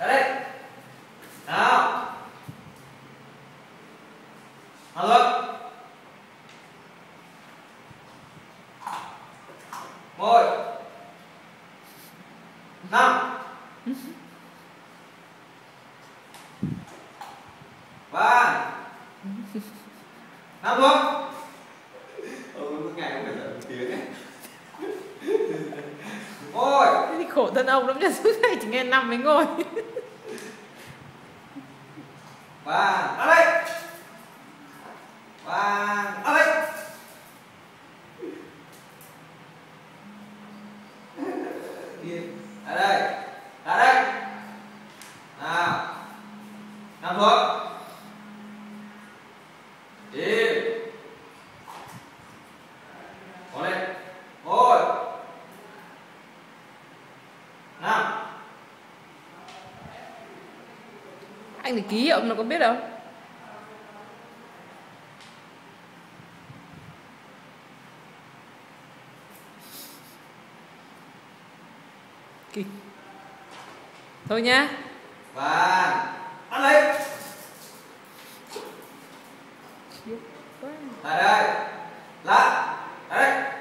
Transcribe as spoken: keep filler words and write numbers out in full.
Ra đây. Nào. Nào luôn. Ngồi. Năm. Ba. Năm luôn. Ông ngày ông phải dậy một tiếng ấy. Ngồi. Thế thì khổ thân ông lắm nha, suốt ngày chỉ nghe nằm mới ngồi. Và ra đây. Và ra đây. Ra đây. Ra đây. Nào. Nằm xuống. Đi. Ngồi lên. Ngồi. Nào. Anh thì ký hiệu nó có biết đâu. Kì. Thôi nhá. Và ăn lấy. Khiếp quá. Lại đây. Lại. Đây.